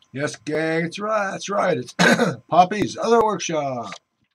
Yes, gang, it's right. That's right. It's Poppy's other workshop.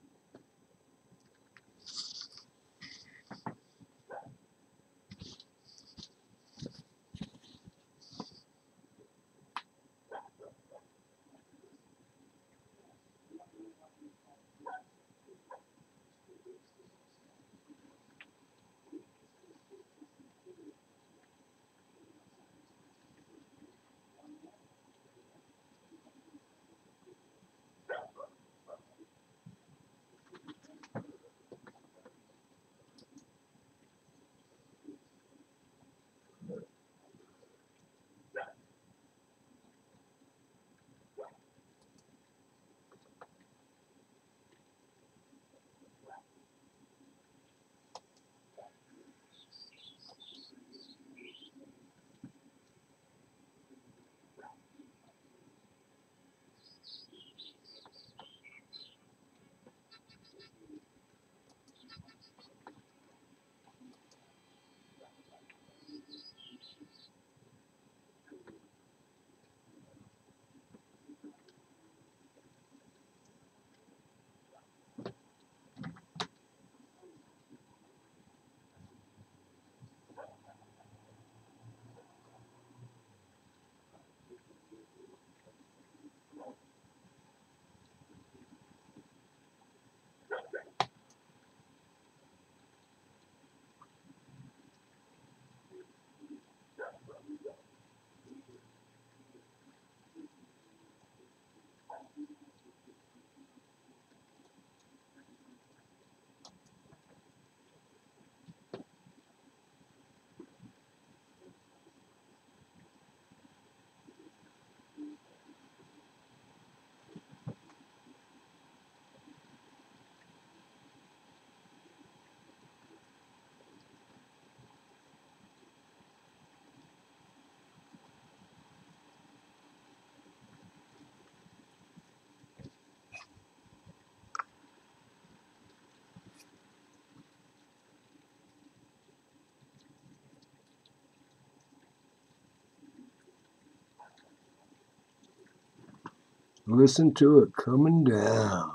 Listen to it coming down.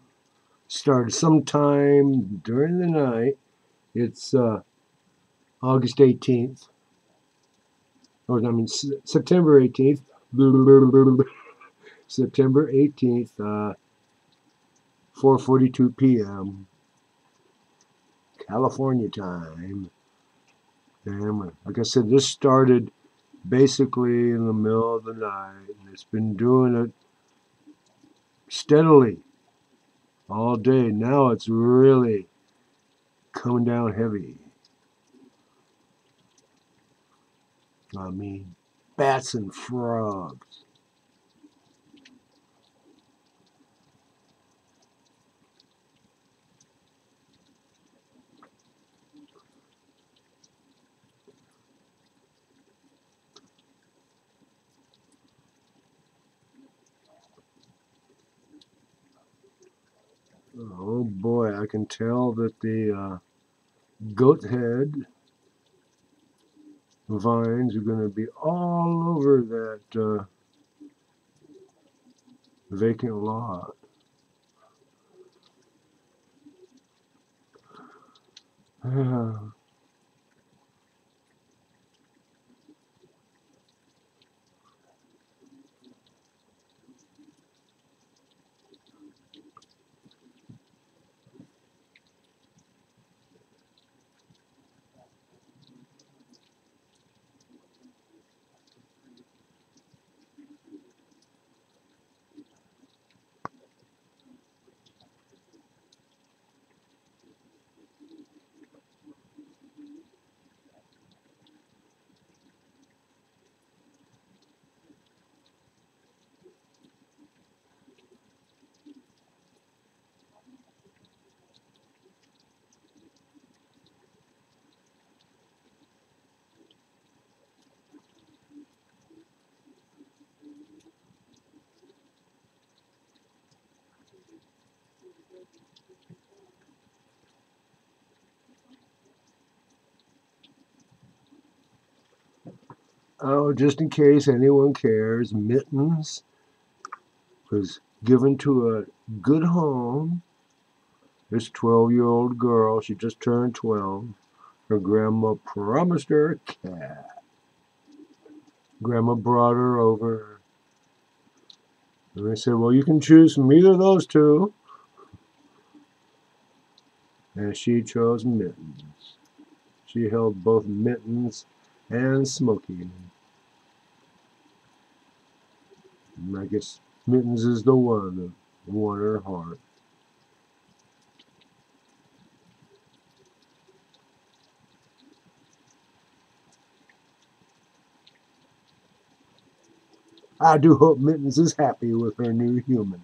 Started sometime during the night. It's August 18th. Or, I mean, September 18th. September 18th, 4:42 p.m. California time. And like I said, this started basically in the middle of the night, and it's been doing it steadily all day. Now it's really coming down heavy. I mean, bats and frogs. Oh boy, I can tell that the goat head vines are going to be all over that vacant lot. Oh, just in case anyone cares, mittens was given to a good home. This 12-year-old girl, she just turned 12. Her grandma promised her a cat. Grandma brought her over, and they said, well, you can choose from either of those two. And she chose Mittens. She held both Mittens and Smokey. And I guess Mittens is the one that won her heart. I do hope Mittens is happy with her new human.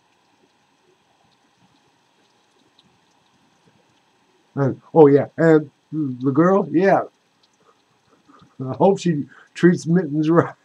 And oh yeah, and the girl, yeah, I hope she treats Mittens right.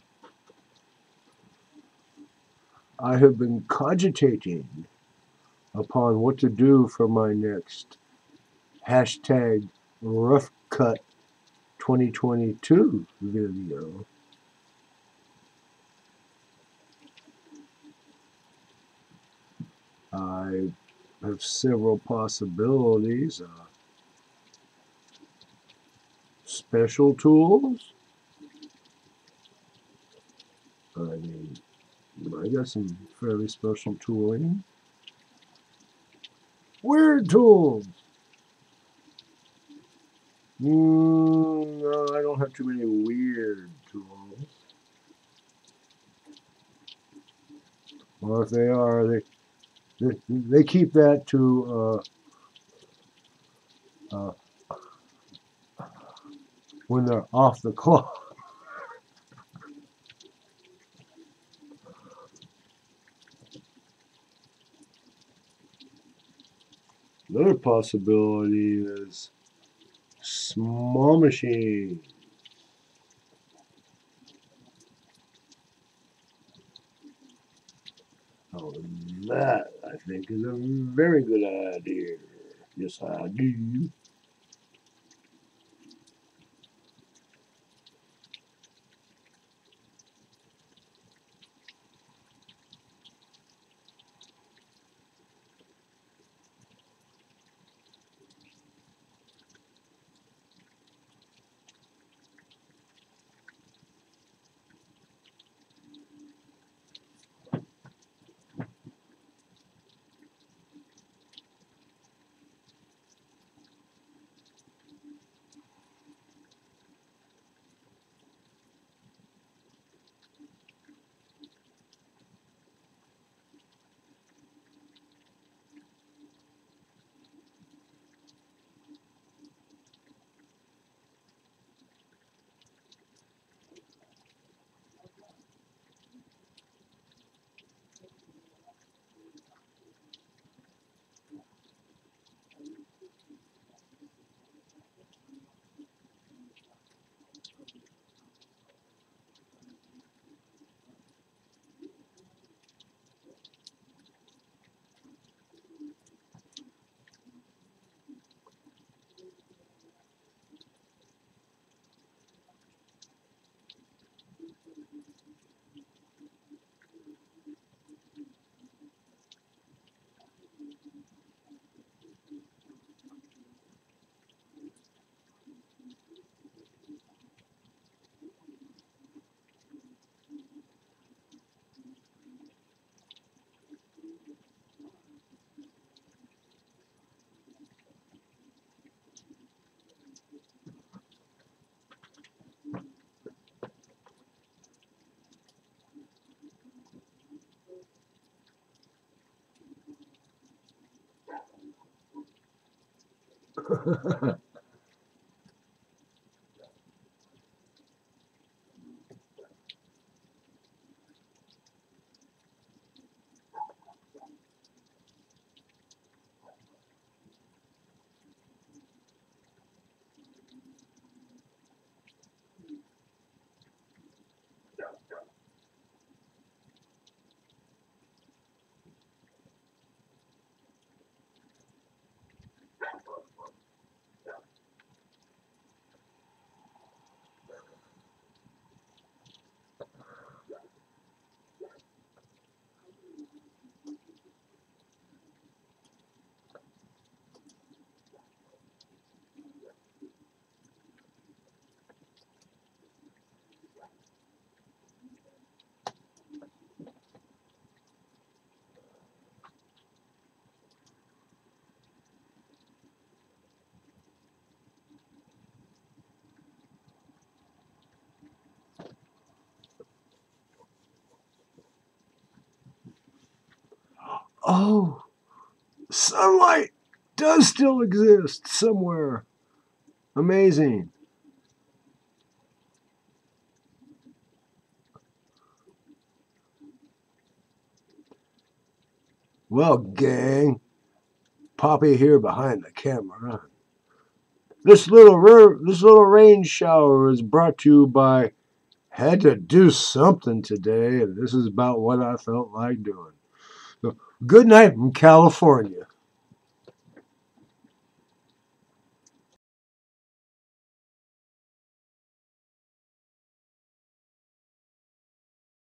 I have been cogitating upon what to do for my next hashtag rough cut 2022 video. I have several possibilities. Special tools. I mean, I got some fairly special tooling. Weird tools. No, I don't have too many weird tools. Or if they are, they keep that to when they're off the clock. Another possibility is small machine. Oh, that I think is a very good idea. Yes, I do. Oh, sunlight does still exist somewhere. Amazing. Well, gang, Poppy here behind the camera. This little rain shower is brought to you by had to do something today, and this is about what I felt like doing. Good night from California.